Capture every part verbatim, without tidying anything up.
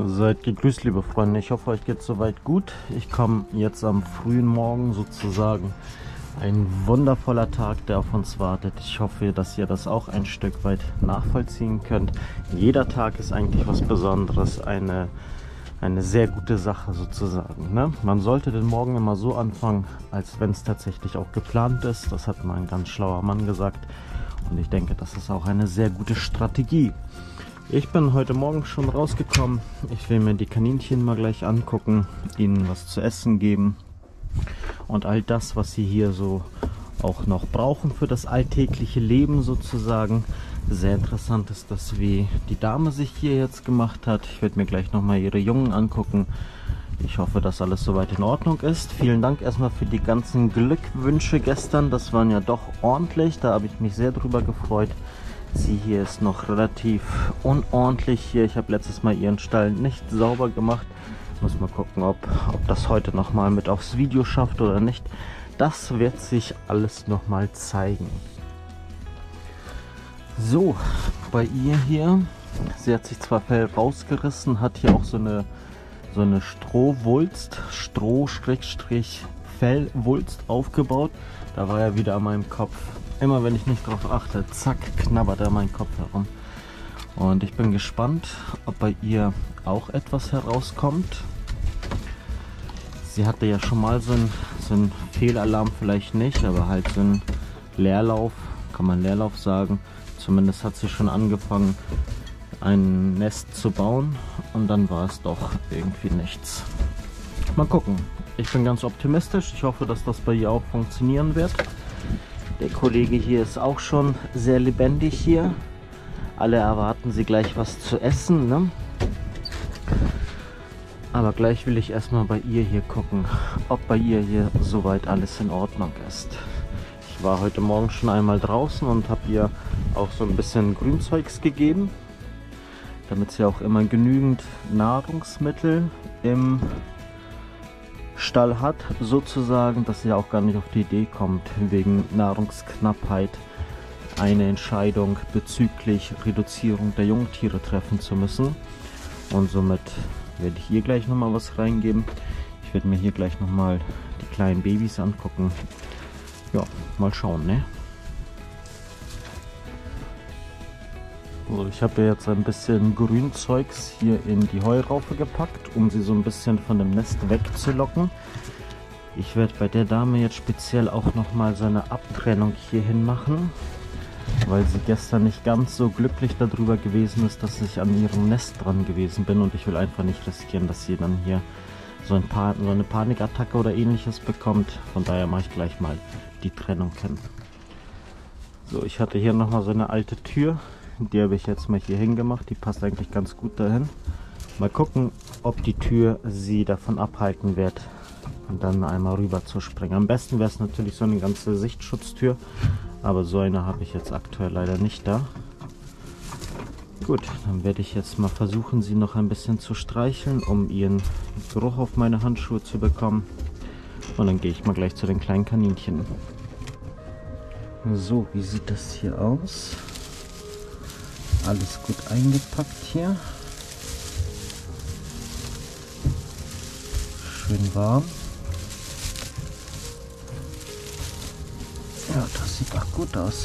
Seid gegrüßt, liebe Freunde. Ich hoffe, euch geht soweit gut. Ich komme jetzt am frühen Morgen sozusagen. Ein wundervoller Tag, der auf uns wartet. Ich hoffe, dass ihr das auch ein Stück weit nachvollziehen könnt. Jeder Tag ist eigentlich was Besonderes, eine, eine sehr gute Sache sozusagen, ne? Man sollte den Morgen immer so anfangen, als wenn es tatsächlich auch geplant ist. Das hat mal ein ganz schlauer Mann gesagt. Und ich denke, das ist auch eine sehr gute Strategie. Ich bin heute Morgen schon rausgekommen. Ich will mir die Kaninchen mal gleich angucken, ihnen was zu essen geben und all das, was sie hier so auch noch brauchen für das alltägliche Leben sozusagen. Sehr interessant ist das, wie die Dame sich hier jetzt gemacht hat. Ich werde mir gleich nochmal ihre Jungen angucken. Ich hoffe, dass alles soweit in Ordnung ist. Vielen Dank erstmal für die ganzen Glückwünsche gestern. Das waren ja doch ordentlich. Da habe ich mich sehr drüber gefreut. Sie hier ist noch relativ unordentlich hier. Ich habe letztes Mal ihren Stall nicht sauber gemacht. Muss mal gucken, ob, ob das heute noch mal mit aufs Video schafft oder nicht. Das wird sich alles noch mal zeigen. So, bei ihr hier. Sie hat sich zwar Fell rausgerissen, hat hier auch so eine, so eine Strohwulst, Stroh-Fellwulst aufgebaut. Da war er wieder an meinem Kopf. Immer wenn ich nicht drauf achte, zack, knabbert er meinen Kopf herum. Und ich bin gespannt, ob bei ihr auch etwas herauskommt. Sie hatte ja schon mal so einen, so einen Fehlalarm, vielleicht nicht, aber halt so einen Leerlauf, kann man Leerlauf sagen. Zumindest hat sie schon angefangen, ein Nest zu bauen und dann war es doch irgendwie nichts. Mal gucken. Ich bin ganz optimistisch. Ich hoffe, dass das bei ihr auch funktionieren wird. Der Kollege hier ist auch schon sehr lebendig hier. Alle erwarten sie gleich was zu essen, ne? Aber gleich will ich erstmal bei ihr hier gucken, ob bei ihr hier soweit alles in Ordnung ist. Ich war heute Morgen schon einmal draußen und habe ihr auch so ein bisschen Grünzeugs gegeben, damit sie auch immer genügend Nahrungsmittel im Stall hat, sozusagen, dass sie auch gar nicht auf die Idee kommt, wegen Nahrungsknappheit eine Entscheidung bezüglich Reduzierung der Jungtiere treffen zu müssen. Und somit werde ich hier gleich nochmal was reingeben. Ich werde mir hier gleich nochmal die kleinen Babys angucken. Ja, mal schauen, ne? So, ich habe jetzt ein bisschen Grünzeugs hier in die Heuraufe gepackt, um sie so ein bisschen von dem Nest wegzulocken. Ich werde bei der Dame jetzt speziell auch nochmal so eine Abtrennung hierhin machen, weil sie gestern nicht ganz so glücklich darüber gewesen ist, dass ich an ihrem Nest dran gewesen bin und ich will einfach nicht riskieren, dass sie dann hier so, ein paar, so eine Panikattacke oder ähnliches bekommt. Von daher mache ich gleich mal die Trennung hin. So, ich hatte hier nochmal so eine alte Tür. Die habe ich jetzt mal hier hingemacht. Die passt eigentlich ganz gut dahin. Mal gucken, ob die Tür sie davon abhalten wird, und dann einmal rüber zu springen. Am besten wäre es natürlich so eine ganze Sichtschutztür, aber so eine habe ich jetzt aktuell leider nicht da. Gut, dann werde ich jetzt mal versuchen, sie noch ein bisschen zu streicheln, um ihren Geruch auf meine Handschuhe zu bekommen. Und dann gehe ich mal gleich zu den kleinen Kaninchen. So, wie sieht das hier aus? Alles gut eingepackt hier. Schön warm. Ja, das sieht doch gut aus.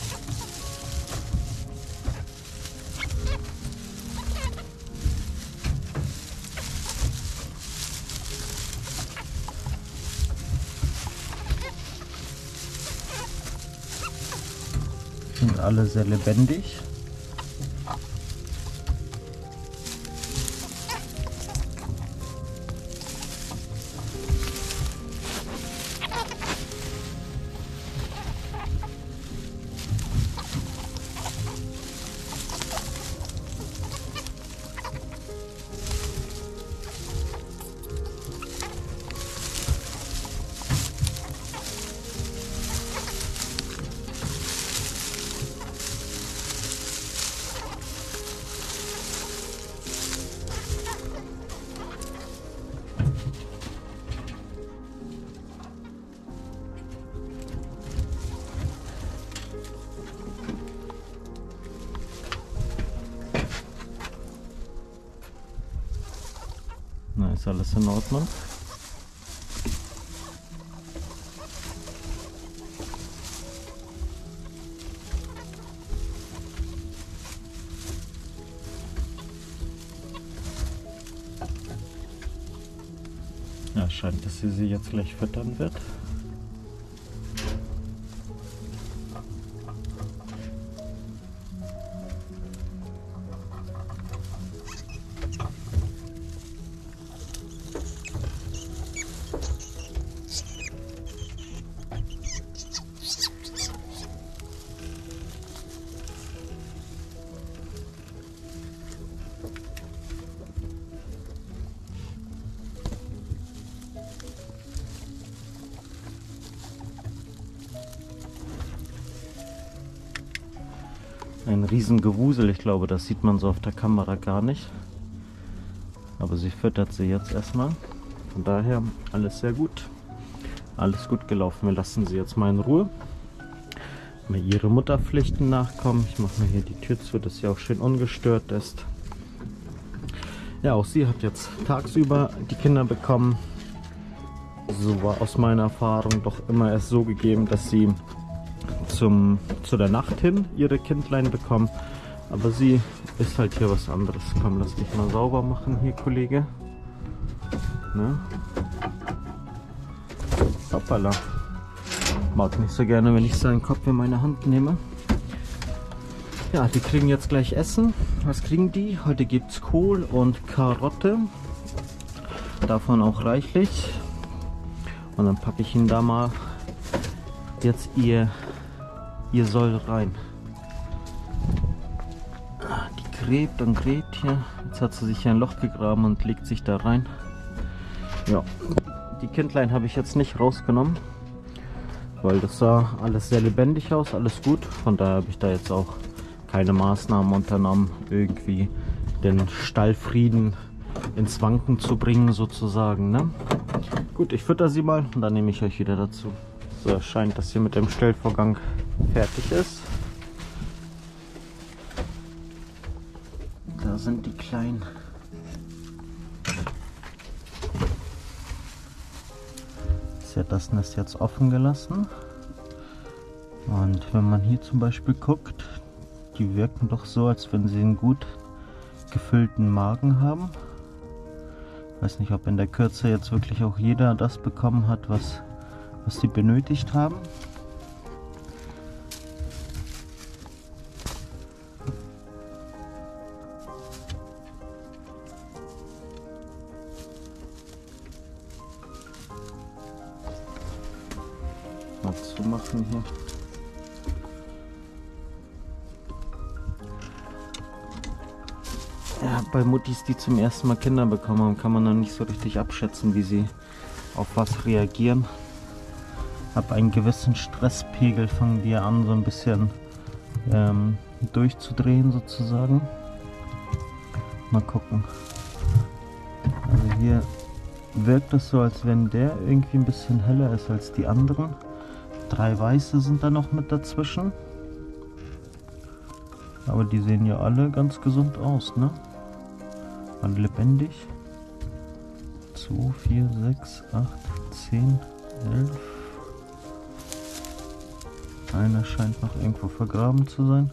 Sind alle sehr lebendig. Ist alles in Ordnung? Ja, scheint, dass sie sie jetzt gleich füttern wird. Ein riesen Gewusel, ich glaube, das sieht man so auf der Kamera gar nicht. Aber sie füttert sie jetzt erstmal. Von daher alles sehr gut. Alles gut gelaufen. Wir lassen sie jetzt mal in Ruhe. Mal ihre Mutterpflichten nachkommen. Ich mache mir hier die Tür zu, dass sie auch schön ungestört ist. Ja, auch sie hat jetzt tagsüber die Kinder bekommen. So war aus meiner Erfahrung doch immer erst so gegeben, dass sie Zum, zu der Nacht hin ihre Kindlein bekommen, aber sie ist halt hier was anderes. Komm, lass dich mal sauber machen hier, Kollege. Ne? Hoppala. Mag nicht so gerne, wenn ich seinen Kopf in meine Hand nehme. Ja, die kriegen jetzt gleich Essen. Was kriegen die? Heute gibt es Kohl und Karotte. Davon auch reichlich. Und dann packe ich ihnen da mal jetzt ihr Ihr soll rein. Die gräbt und gräbt hier. Jetzt hat sie sich hier ein Loch gegraben und legt sich da rein. Ja, die Kindlein habe ich jetzt nicht rausgenommen, weil das sah alles sehr lebendig aus, alles gut. Von daher habe ich da jetzt auch keine Maßnahmen unternommen, irgendwie den Stallfrieden ins Wanken zu bringen sozusagen. Ne? Gut, ich fütter sie mal und dann nehme ich euch wieder dazu. So, es scheint, dass hier mit dem Stellvorgang fertig ist. Da sind die Kleinen. Sie hat das Nest jetzt offen gelassen. Und wenn man hier zum Beispiel guckt, die wirken doch so, als wenn sie einen gut gefüllten Magen haben. Ich weiß nicht, ob in der Kürze jetzt wirklich auch jeder das bekommen hat, was was sie benötigt haben. Mal zu machen hier. Ja, bei Muttis, die zum ersten Mal Kinder bekommen haben, kann man noch nicht so richtig abschätzen, wie sie auf was reagieren. Ab einem gewissen Stresspegel fangen die an, so ein bisschen ähm, durchzudrehen sozusagen. Mal gucken. Also hier wirkt es so, als wenn der irgendwie ein bisschen heller ist als die anderen. Drei weiße sind da noch mit dazwischen. Aber die sehen ja alle ganz gesund aus, ne? Alle lebendig. zwei, vier, sechs, acht, zehn, elf. Einer scheint noch irgendwo vergraben zu sein.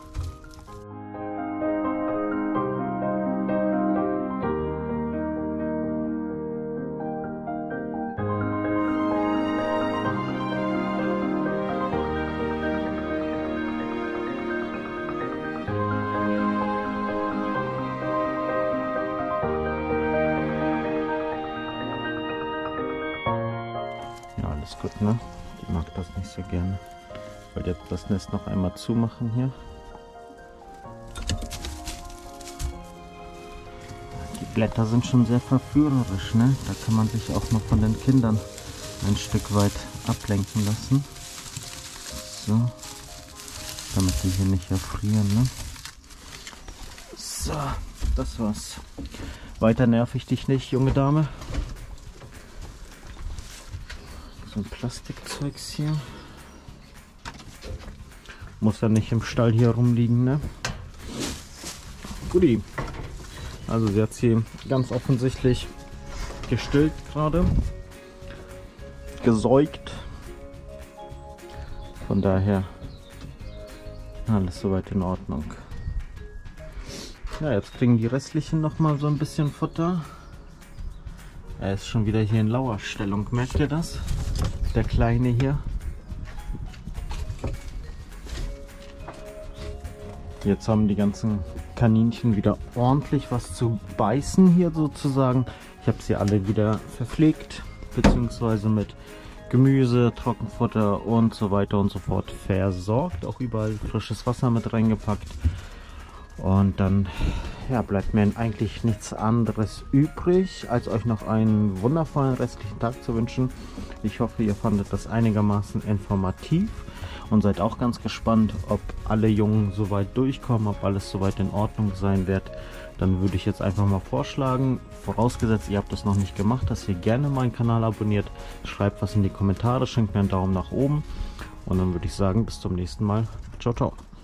Ja, alles gut, ne? Die mag das nicht so gerne. Ich wollte jetzt das Nest noch einmal zumachen hier. Die Blätter sind schon sehr verführerisch, ne? Da kann man sich auch noch von den Kindern ein Stück weit ablenken lassen. So. Damit die hier nicht erfrieren, ne? So, das war's. Weiter nerv ich dich nicht, junge Dame. So ein Plastikzeugs hier. Muss ja nicht im Stall hier rumliegen, ne? Guti. Also sie hat sie ganz offensichtlich gestillt gerade. Gesäugt. Von daher alles soweit in Ordnung. Ja, jetzt kriegen die restlichen noch mal so ein bisschen Futter. Er ist schon wieder hier in Lauerstellung, merkt ihr das? Der Kleine hier. Jetzt haben die ganzen Kaninchen wieder ordentlich was zu beißen hier sozusagen. Ich habe sie alle wieder verpflegt, beziehungsweise mit Gemüse, Trockenfutter und so weiter und so fort versorgt. Auch überall frisches Wasser mit reingepackt. Und dann ja, bleibt mir eigentlich nichts anderes übrig, als euch noch einen wundervollen restlichen Tag zu wünschen. Ich hoffe, ihr fandet das einigermaßen informativ und seid auch ganz gespannt, ob alle Jungen soweit durchkommen, ob alles soweit in Ordnung sein wird. Dann würde ich jetzt einfach mal vorschlagen, vorausgesetzt ihr habt das noch nicht gemacht, dass ihr gerne meinen Kanal abonniert, schreibt was in die Kommentare, schenkt mir einen Daumen nach oben und dann würde ich sagen, bis zum nächsten Mal. Ciao, ciao.